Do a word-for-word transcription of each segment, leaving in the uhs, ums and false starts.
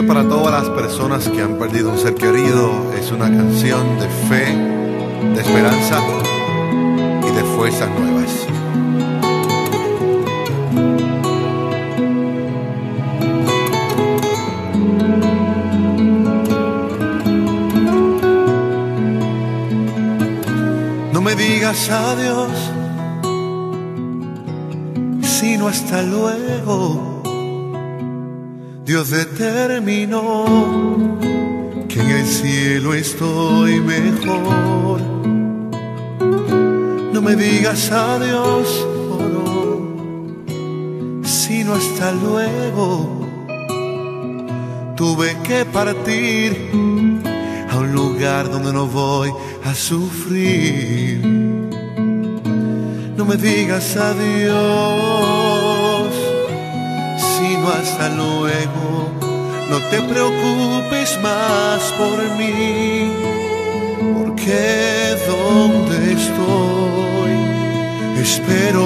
para todas las personas que han perdido un ser querido. Es una canción de fe, de esperanza y de fuerzas nuevas. No me digas adiós, sino hasta luego. Dios determinó que en el cielo estoy mejor. No me digas adiós, oh no, sino hasta luego. Tuve que partir a un lugar donde no voy a sufrir. No me digas adiós, sino hasta luego. No te preocupes más por mí, porque donde estoy espero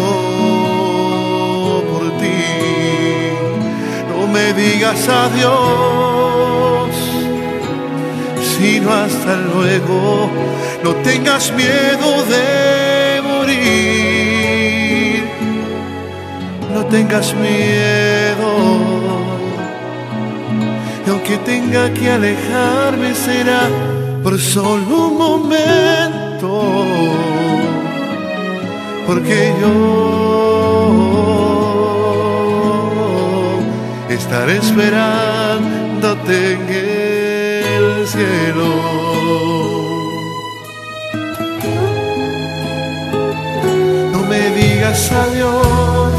por ti. No me digas adiós, sino hasta luego. No tengas miedo de morir, no tengas miedo. Y aunque tenga que alejarme, será por solo un momento, porque yo estaré esperándote en el cielo. No me digas adiós,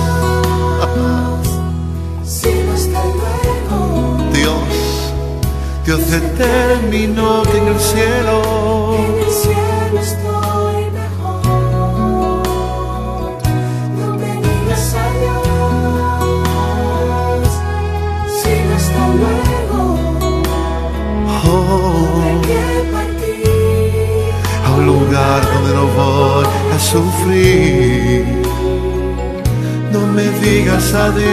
sino hasta luego. Dios, Dios determinó que en el cielo, En el cielo estoy mejor. No me digas adiós, sino hasta luego. oh, Hay que partir a un lugar donde no voy a sufrir. No me digas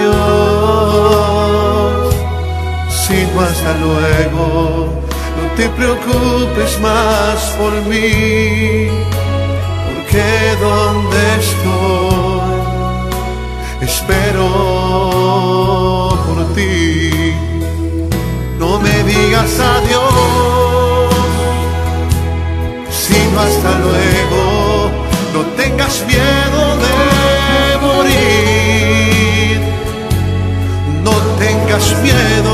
adiós, sino hasta luego. No te preocupes más por mí, porque donde estoy espero por ti. No me digas adiós, sino hasta luego. No tengas miedo de morir, no tengas miedo.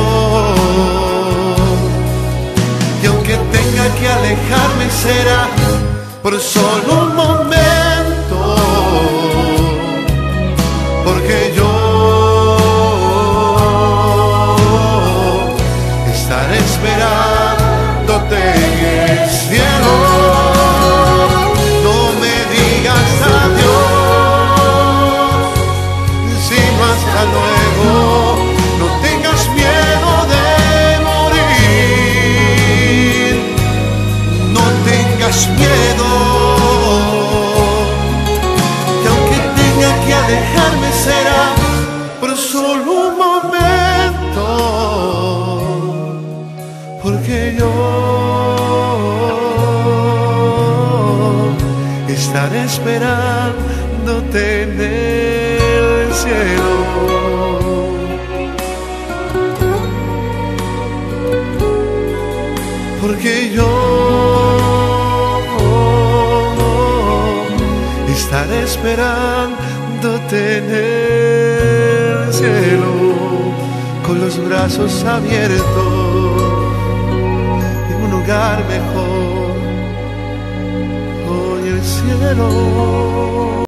Y aunque tenga que alejarme, será por solo un momento, porque yo estaré esperándote en el cielo. No me digas adiós, sino hasta luego. No tengas miedo de morir, no tengas miedo. Y aunque tenga que alejarme, será por solo un momento, porque yo estaré esperándote en el cielo. Porque yo estaré esperándote en el cielo, con los brazos abiertos, en un lugar mejor, hoy el cielo.